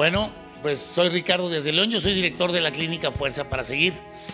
Bueno, pues soy Ricardo Díaz de León, yo soy director de la clínica Fuerza para Seguir.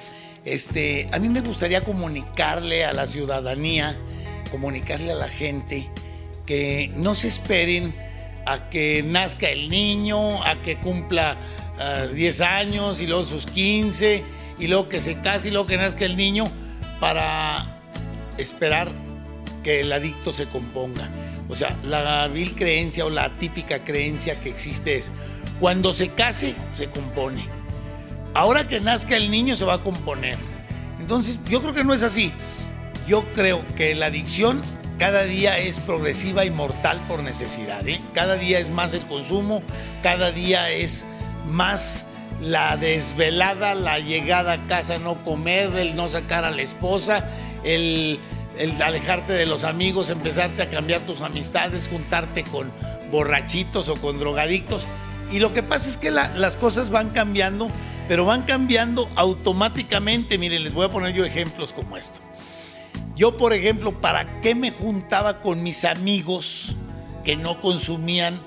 A mí me gustaría comunicarle a la ciudadanía, comunicarle a la gente que no se esperen a que nazca el niño, a que cumpla 10 años y luego sus 15 y luego que se case y luego que nazca el niño para esperar que el adicto se componga. O sea, la vil creencia o la típica creencia que existe es: cuando se case, se compone. Ahora que nazca el niño, se va a componer. Entonces, yo creo que no es así. Yo creo que la adicción cada día es progresiva y mortal por necesidad, ¿eh? Cada día es más el consumo, cada día es más la desvelada, la llegada a casa, no comer, el no sacar a la esposa, el alejarte de los amigos, empezarte a cambiar tus amistades, juntarte con borrachitos o con drogadictos. Y lo que pasa es que las cosas van cambiando, pero van cambiando automáticamente. Miren, les voy a poner yo ejemplos como esto. Yo, por ejemplo, ¿para qué me juntaba con mis amigos que no consumían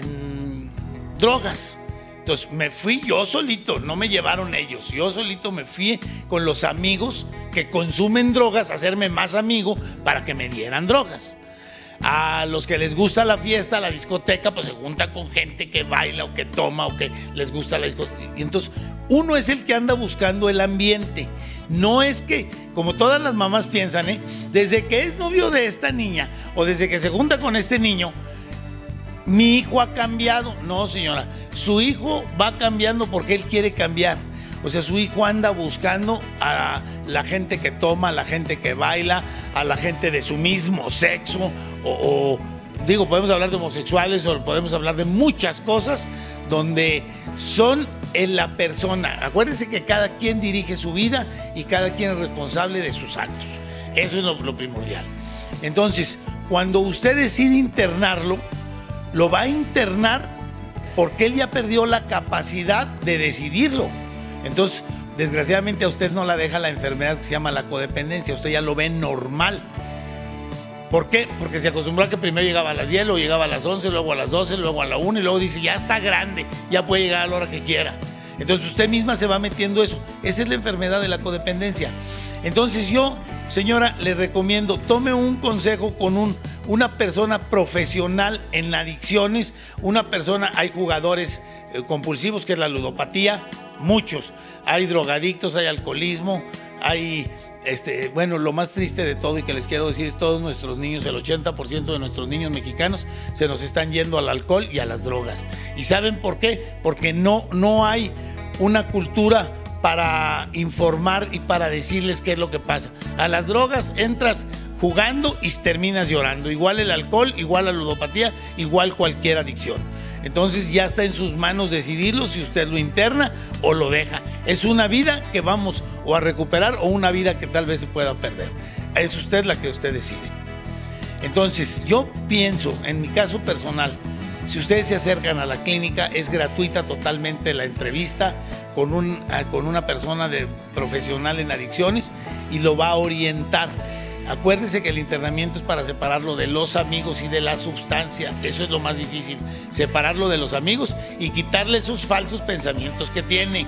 drogas? Entonces me fui yo solito, no me llevaron ellos. Yo solito me fui con los amigos que consumen drogas a hacerme más amigo para que me dieran drogas. A los que les gusta la fiesta, la discoteca, pues se junta con gente que baila o que toma o que les gusta la discoteca. Y entonces uno es el que anda buscando el ambiente. No es que, como todas las mamás piensan, desde que es novio de esta niña o desde que se junta con este niño, mi hijo ha cambiado. No, señora, su hijo va cambiando porque él quiere cambiar. O sea, su hijo anda buscando a la gente que toma, a la gente que baila, a la gente de su mismo sexo, digo, podemos hablar de homosexuales o podemos hablar de muchas cosas donde son en la persona. Acuérdense que cada quien dirige su vida y cada quien es responsable de sus actos. Eso es lo primordial. Entonces, cuando usted decide internarlo, lo va a internar porque él ya perdió la capacidad de decidirlo. Entonces, desgraciadamente a usted no la deja la enfermedad que se llama la codependencia. Usted ya lo ve normal. ¿Por qué? Porque se acostumbró a que primero llegaba a las 10, luego llegaba a las 11, luego a las 12, luego a la 1 y luego dice, ya está grande, ya puede llegar a la hora que quiera. Entonces usted misma se va metiendo eso. Esa es la enfermedad de la codependencia. Entonces yo, señora, le recomiendo, tome un consejo con una persona profesional en adicciones, una persona, hay jugadores compulsivos, que es la ludopatía, muchos, hay drogadictos, hay alcoholismo, hay... bueno, lo más triste de todo y que les quiero decir es todos nuestros niños, el 80% de nuestros niños mexicanos se nos están yendo al alcohol y a las drogas. ¿Y saben por qué? Porque no hay una cultura para informar y para decirles qué es lo que pasa. A las drogas entras jugando y terminas llorando. Igual el alcohol, igual la ludopatía, igual cualquier adicción. Entonces ya está en sus manos decidirlo si usted lo interna o lo deja. Es una vida que vamos o a recuperar o una vida que tal vez se pueda perder. Es usted la que usted decide. Entonces yo pienso, en mi caso personal, si ustedes se acercan a la clínica, es gratuita totalmente la entrevista con una persona profesional en adicciones y lo va a orientar. Acuérdense que el internamiento es para separarlo de los amigos y de la sustancia. Eso es lo más difícil, separarlo de los amigos y quitarle esos falsos pensamientos que tiene.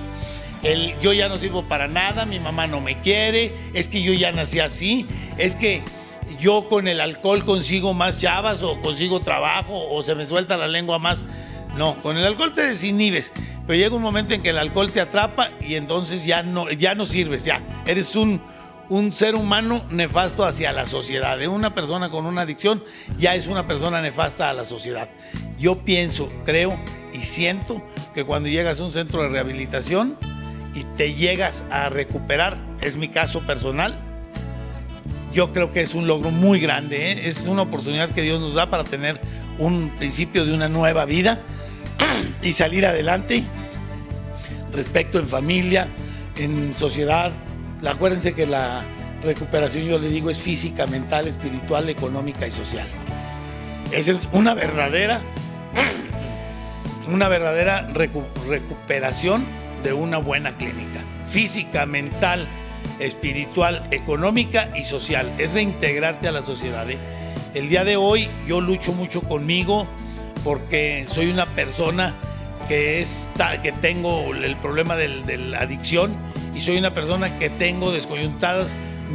Yo ya no sirvo para nada, mi mamá no me quiere, es que yo ya nací así, es que yo con el alcohol consigo más chavas o consigo trabajo o se me suelta la lengua más. No, con el alcohol te desinhibes, pero llega un momento en que el alcohol te atrapa y entonces ya no sirves, ya eres un ser humano nefasto hacia la sociedad. Una persona con una adicción ya es una persona nefasta a la sociedad. Yo pienso, creo y siento que cuando llegas a un centro de rehabilitación y te llegas a recuperar, es mi caso personal, yo creo que es un logro muy grande, ¿eh? Es una oportunidad que Dios nos da para tener un principio de una nueva vida y salir adelante respecto en familia, en sociedad. Acuérdense que la recuperación, yo le digo, es física, mental, espiritual, económica y social. Esa es una verdadera recuperación de una buena clínica. Física, mental, espiritual, económica y social. Es reintegrarte a la sociedad, ¿eh? El día de hoy yo lucho mucho conmigo porque soy una persona que tengo el problema de la adicción y soy una persona que tengo descoyuntadas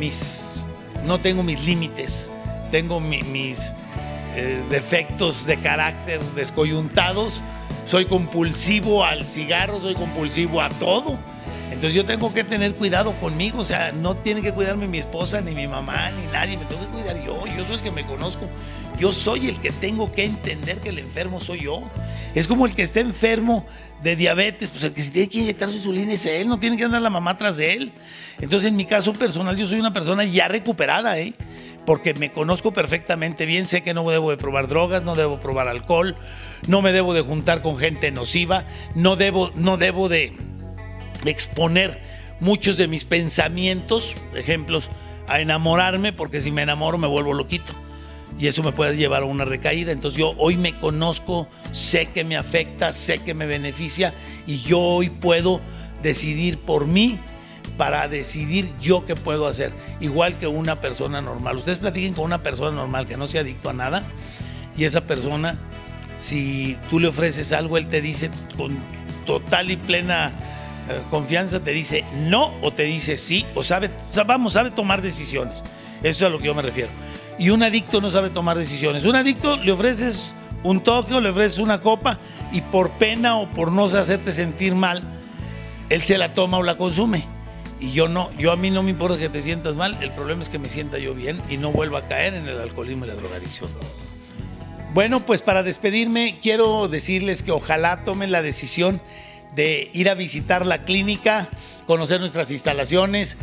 no tengo mis límites, tengo mis defectos de carácter descoyuntados, soy compulsivo al cigarro, soy compulsivo a todo. Entonces yo tengo que tener cuidado conmigo, o sea, no tiene que cuidarme mi esposa, ni mi mamá, ni nadie, me tengo que cuidar yo soy el que me conozco, yo soy el que tengo que entender que el enfermo soy yo. Es como el que está enfermo de diabetes, pues el que se tiene que inyectar su insulina es él, no tiene que andar la mamá tras de él. Entonces en mi caso personal yo soy una persona ya recuperada, porque me conozco perfectamente bien, sé que no debo de probar drogas, no debo probar alcohol, no me debo de juntar con gente nociva, no debo de exponer muchos de mis pensamientos, ejemplos, a enamorarme, porque si me enamoro me vuelvo loquito y eso me puede llevar a una recaída. Entonces yo hoy me conozco, sé que me afecta, sé que me beneficia y yo hoy puedo decidir por mí para decidir yo qué puedo hacer, igual que una persona normal. Ustedes platiquen con una persona normal que no sea adicto a nada y esa persona, si tú le ofreces algo, él te dice con total y plena confianza, te dice no o te dice sí, o sabe tomar decisiones. Eso es a lo que yo me refiero. Y un adicto no sabe tomar decisiones. Un adicto le ofreces un toque o le ofreces una copa y por pena o por no hacerte sentir mal, él se la toma o la consume. Y yo no, a mí no me importa que te sientas mal, el problema es que me sienta yo bien y no vuelva a caer en el alcoholismo y la drogadicción. Bueno, pues para despedirme quiero decirles que ojalá tomen la decisión de ir a visitar la clínica, conocer nuestras instalaciones,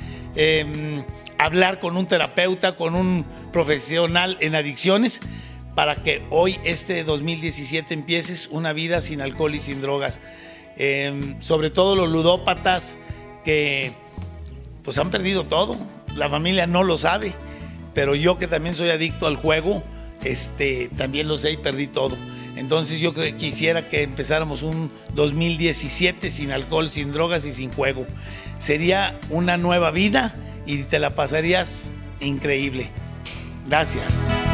hablar con un terapeuta, con un profesional en adicciones, para que hoy, este 2017, empieces una vida sin alcohol y sin drogas. Sobre todo los ludópatas que pues han perdido todo, la familia no lo sabe, pero yo que también soy adicto al juego, también lo sé y perdí todo. Entonces yo quisiera que empezáramos un 2017 sin alcohol, sin drogas y sin juego. Sería una nueva vida y te la pasarías increíble. Gracias.